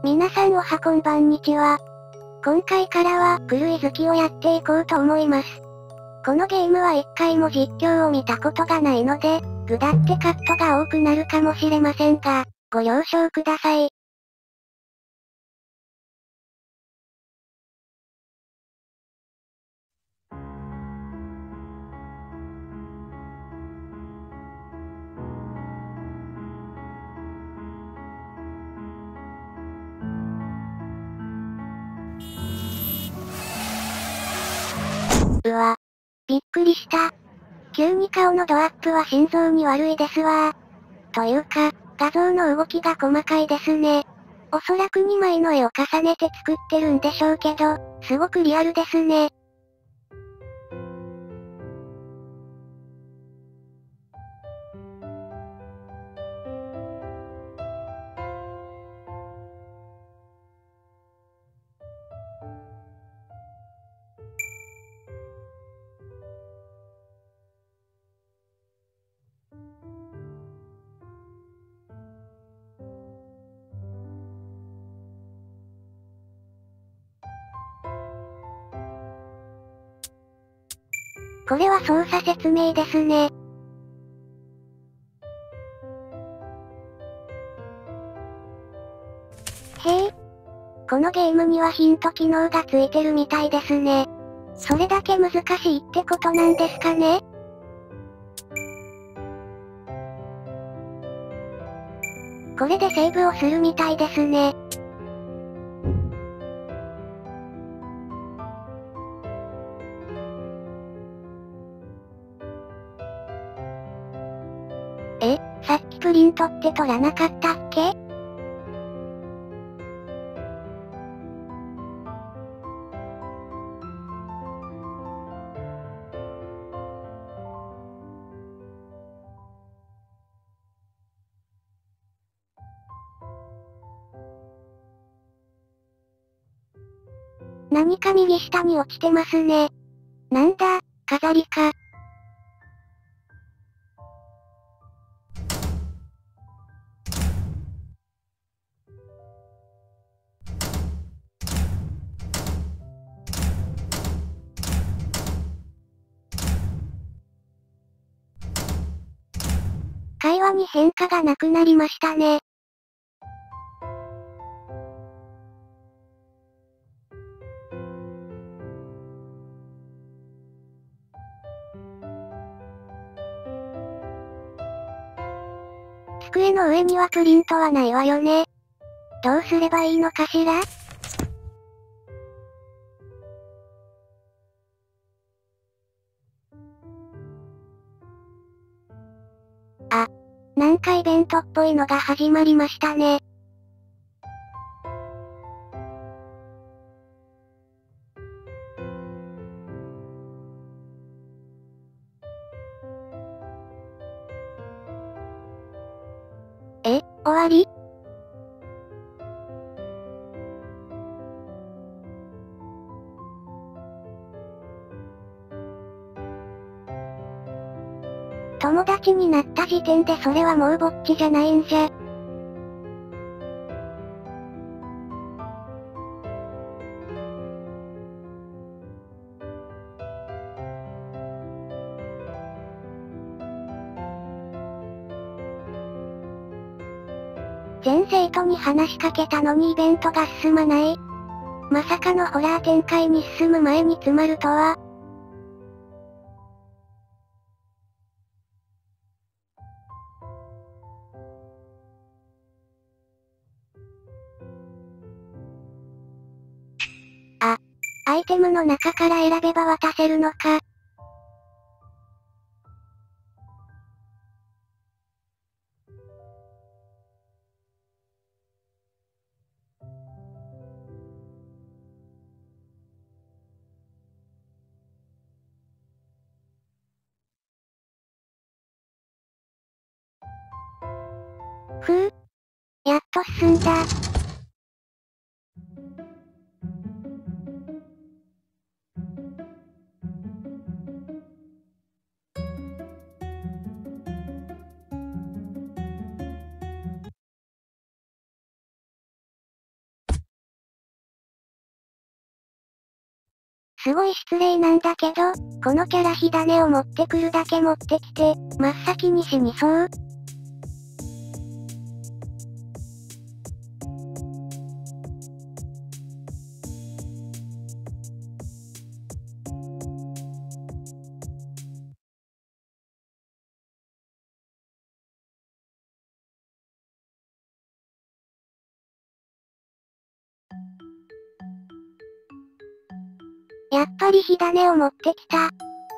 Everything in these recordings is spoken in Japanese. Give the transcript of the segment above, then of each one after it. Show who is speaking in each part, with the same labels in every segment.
Speaker 1: 皆さんおはこんばんにちは。今回からは、クルイ好きをやっていこうと思います。このゲームは一回も実況を見たことがないので、ぐだってカットが多くなるかもしれませんが、ご了承ください。うわ。びっくりした。急に顔のドアップは心臓に悪いですわー。というか、画像の動きが細かいですね。おそらく2枚の絵を重ねて作ってるんでしょうけど、すごくリアルですね。これは操作説明ですね。へえ。このゲームにはヒント機能がついてるみたいですね。それだけ難しいってことなんですかね？これでセーブをするみたいですね。え、さっきプリントって取らなかったっけ？何か右下に落ちてますね。なんだ、飾りか。会話に変化がなくなりましたね。机の上にはプリントはないわよね。どうすればいいのかしら？あ、なんかイベントっぽいのが始まりましたね。え、終わり？友達になった時点でそれはもうぼっちじゃないんじゃ。全生徒に話しかけたのにイベントが進まない。まさかのホラー展開に進む前に詰まるとは。あ、アイテムの中から選べば渡せるのか。ふう。やっと進んだ。 すごい失礼なんだけど、このキャラ火種を持ってくるだけ持ってきて、真っ先に死にそう。やっぱり火種を持ってきた。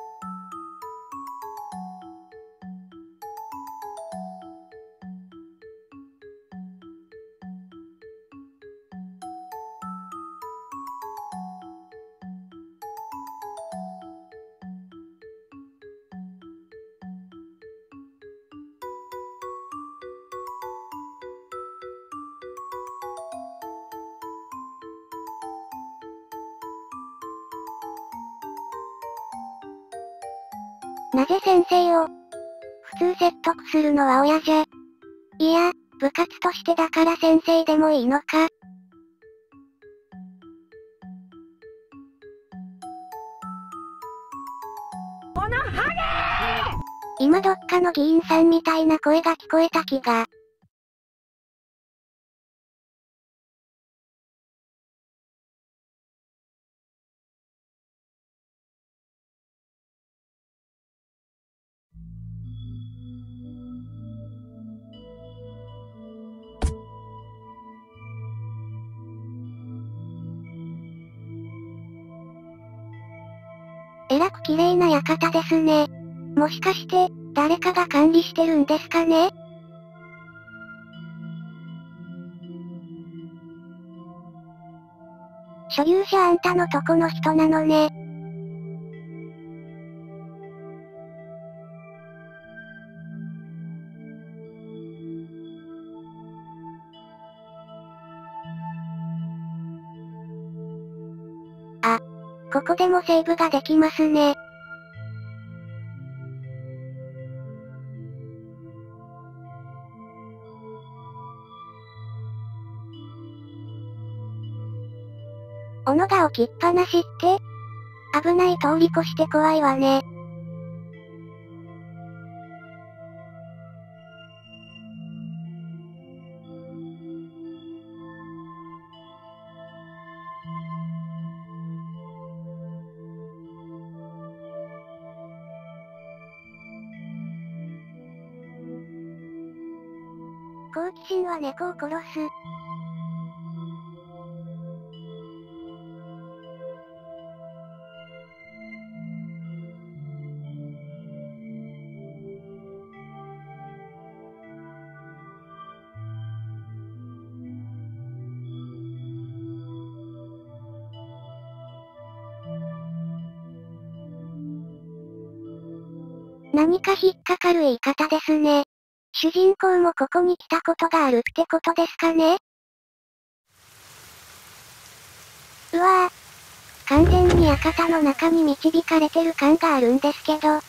Speaker 1: なぜ先生を普通説得するのは親じゃ。いや、部活としてだから先生でもいいのか。このハゲ！今どっかの議員さんみたいな声が聞こえた気が。えらく綺麗な館ですね。もしかして、誰かが管理してるんですかね？所有者あんたのとこの人なのね。あ、ここでもセーブができますね。斧が置きっぱなしって？危ない通り越して怖いわね。好奇心は猫を殺す。何か引っかかる言い方ですね。主人公もここに来たことがあるってことですかね？うわぁ。完全に館の中に導かれてる感があるんですけど。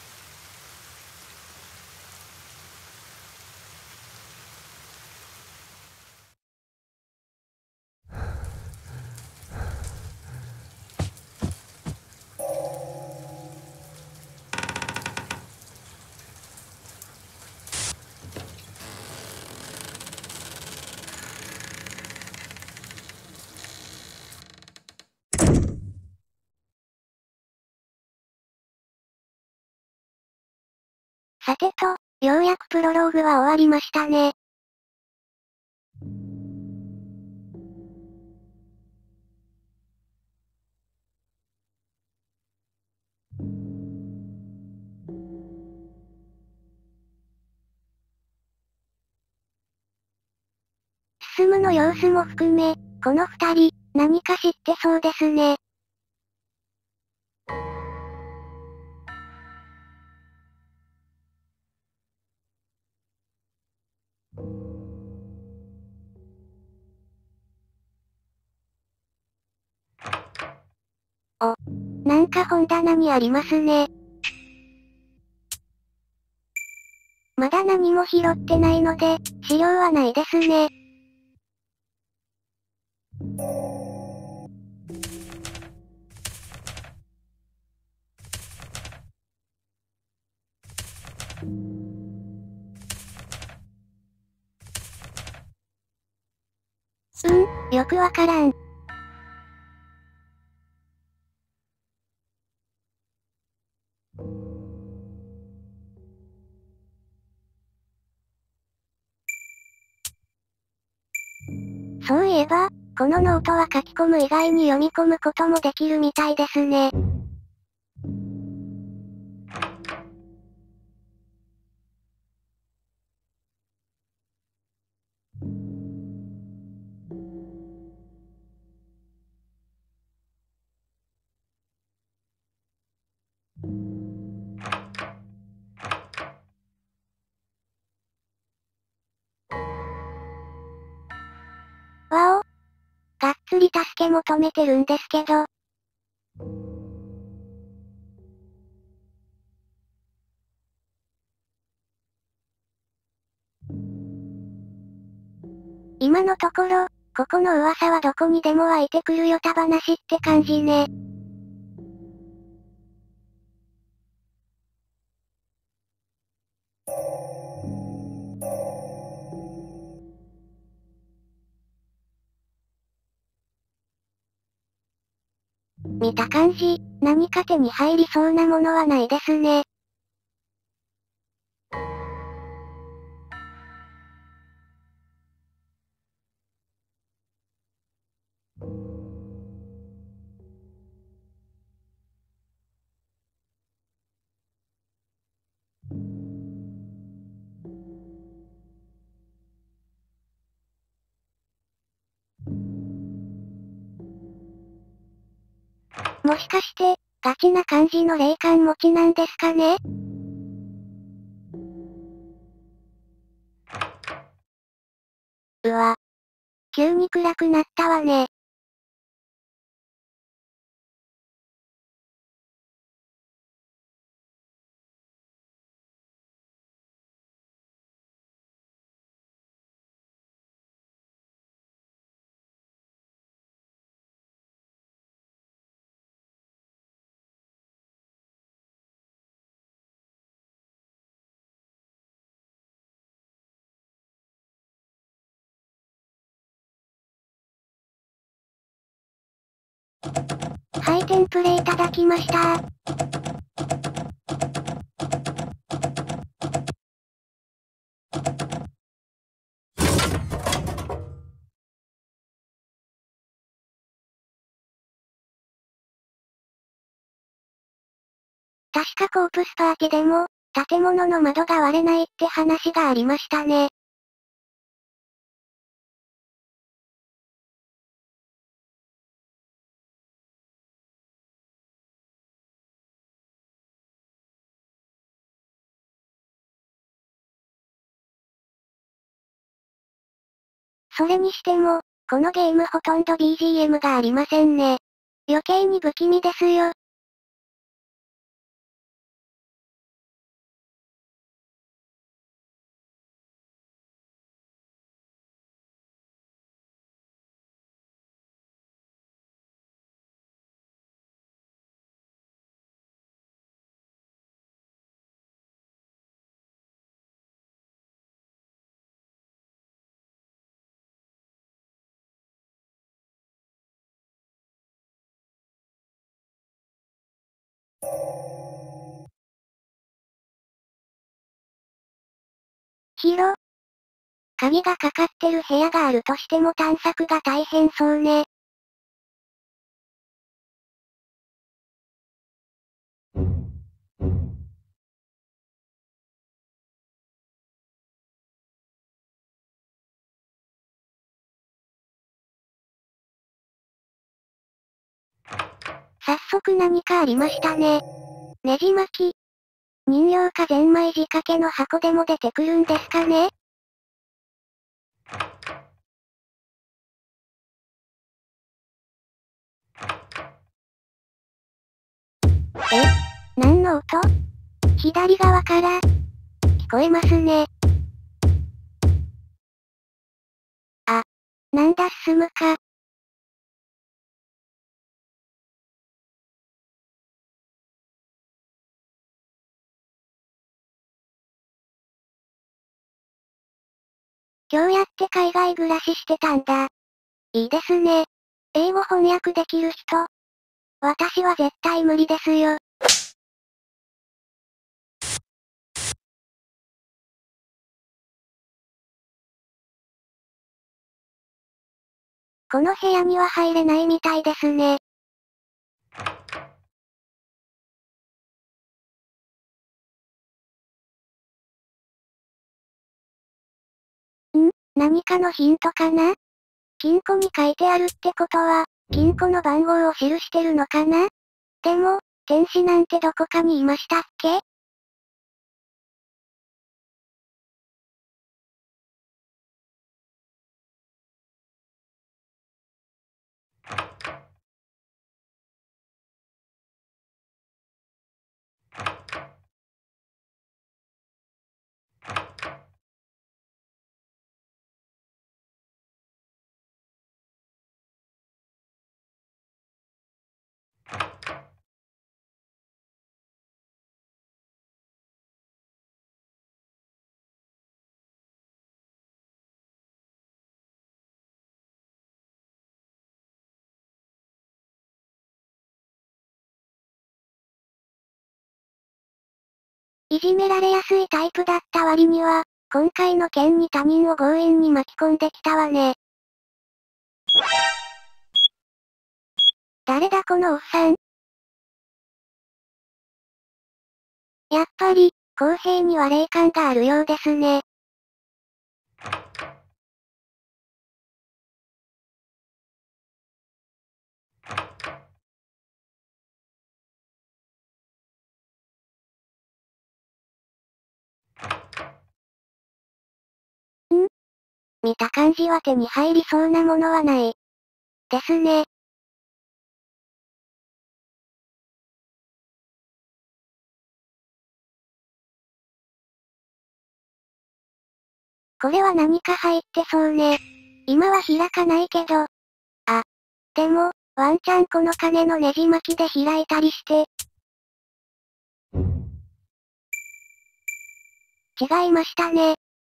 Speaker 1: さてと、ようやくプロローグは終わりましたね。進むの様子も含め、この二人、何か知ってそうですね。お、なんか本棚にありますね。まだ何も拾ってないので、資料はないですね。 よくわからん。そういえば、このノートは書き込む以外に読み込むこともできるみたいですね。わお。がっつり助け求めてるんですけど。今のところ、ここの噂はどこにでも湧いてくるよた話って感じね。見た感じ、何か手に入りそうなものはないですね。もしかして、ガチな感じの霊感持ちなんですかね？うわ。急に暗くなったわね。はい、テンプレいただきました。確かコープスパーティでも、建物の窓が割れないって話がありましたね。それにしても、このゲームほとんど BGM がありませんね。余計に不気味ですよ。広。鍵がかかってる部屋があるとしても探索が大変そうね。早速何かありましたね。ねじ巻き。人形かゼンマイ仕掛けの箱でも出てくるんですかね？え？何の音？左側から、聞こえますね。あ、なんだ進むか。今日やって海外暮らししてたんだ。 いいですね。英語翻訳できる人。私は絶対無理ですよ。この部屋には入れないみたいですね。何かのヒントかな？金庫に書いてあるってことは、金庫の番号を記してるのかな？でも、天使なんてどこかにいましたっけ？いじめられやすいタイプだった割には、今回の件に他人を強引に巻き込んできたわね。誰だこのおっさん。やっぱり、公平には霊感があるようですね。見た感じは手に入りそうなものはない。ですね。これは何か入ってそうね。今は開かないけど。あ、でも、ワンチャンこの金のネジ巻きで開いたりして。違いましたね。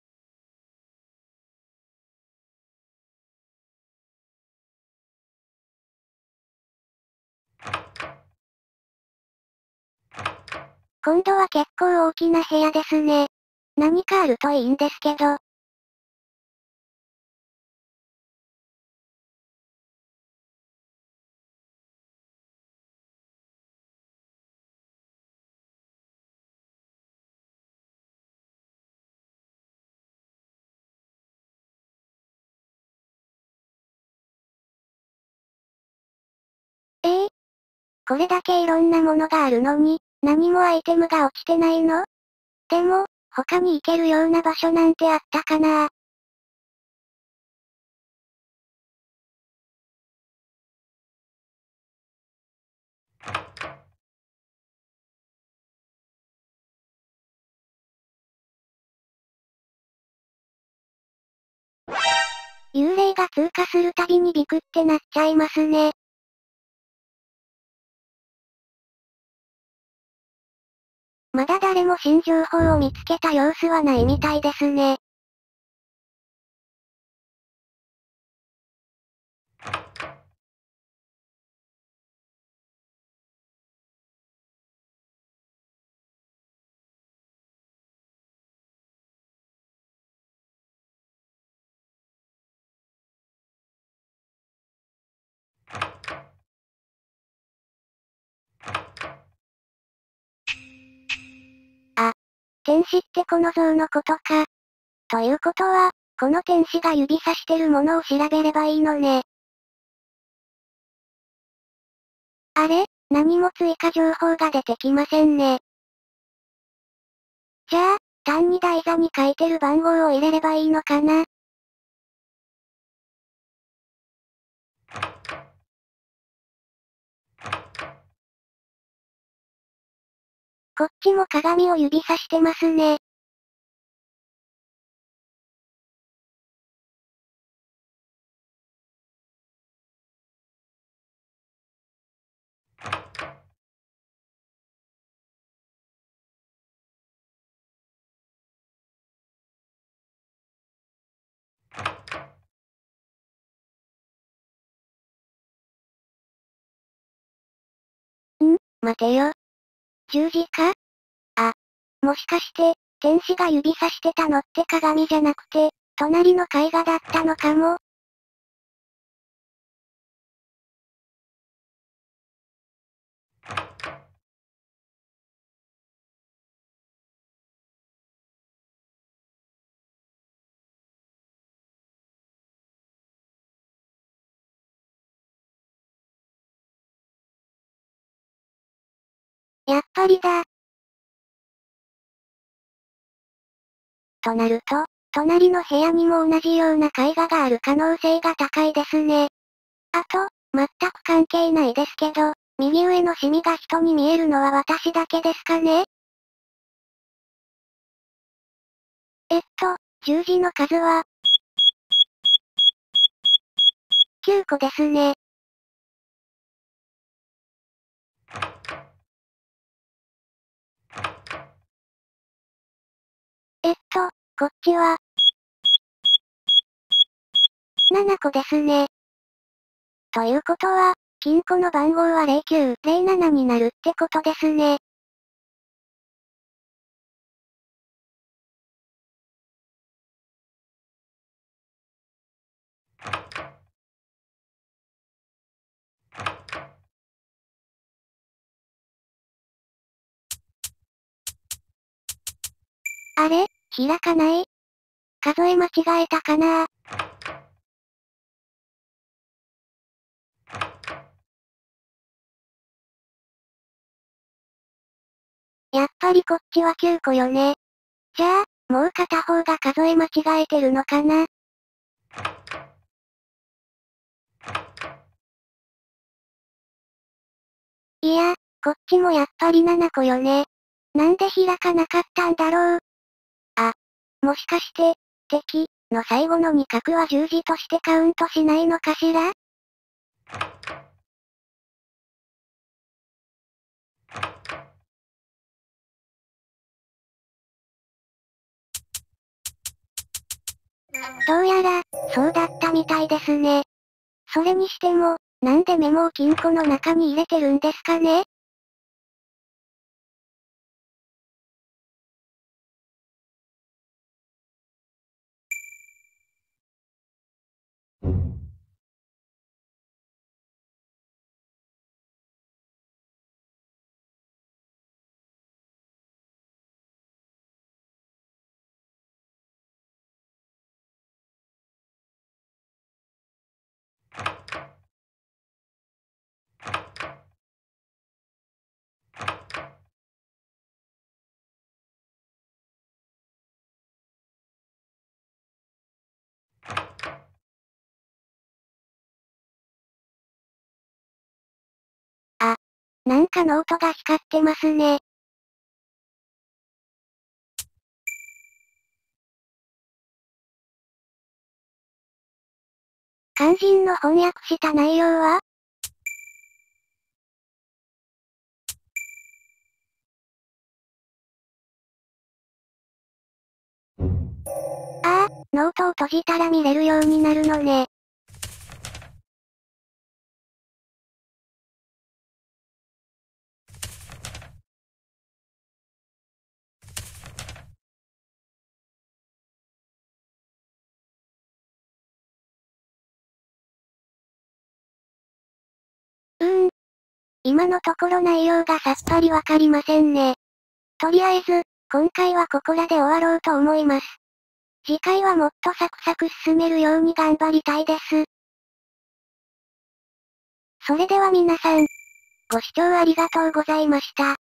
Speaker 1: 今度は結構大きな部屋ですね。何かあるといいんですけど。これだけいろんなものがあるのに、何もアイテムが落ちてないの？でも、他に行けるような場所なんてあったかな？幽霊が通過するたびにビクってなっちゃいますね。まだ誰も新情報を見つけた様子はないみたいですね。あ、天使ってこの像のことか。ということは、この天使が指さしてるものを調べればいいのね。あれ、何も追加情報が出てきませんね。じゃあ、単に台座に書いてる番号を入れればいいのかな？こっちも鏡を指さしてますね。 待てよ。十字架？あ、もしかして、天使が指さしてたのって鏡じゃなくて、隣の絵画だったのかも。やっぱりだ。となると、隣の部屋にも同じような絵画がある可能性が高いですね。あと、全く関係ないですけど、右上のシミが人に見えるのは私だけですかね？十字の数は9個ですね。こっちは7個ですね。ということは、金庫の番号は0907になるってことですね。あれ？開かない？数え間違えたかな？やっぱりこっちは9個よね。じゃあ、もう片方が数え間違えてるのかな？いや、こっちもやっぱり7個よね。なんで開かなかったんだろう。あ、もしかして、敵の最後の2画は十字としてカウントしないのかしら？どうやら、そうだったみたいですね。それにしても、なんでメモを金庫の中に入れてるんですかね？あ、なんかノートが光ってますね。肝心の翻訳した内容は？ああ、ノートを閉じたら見れるようになるのね。今のところ内容がさっぱりわかりませんね。とりあえず、今回はここらで終わろうと思います。次回はもっとサクサク進めるように頑張りたいです。それでは皆さん、ご視聴ありがとうございました。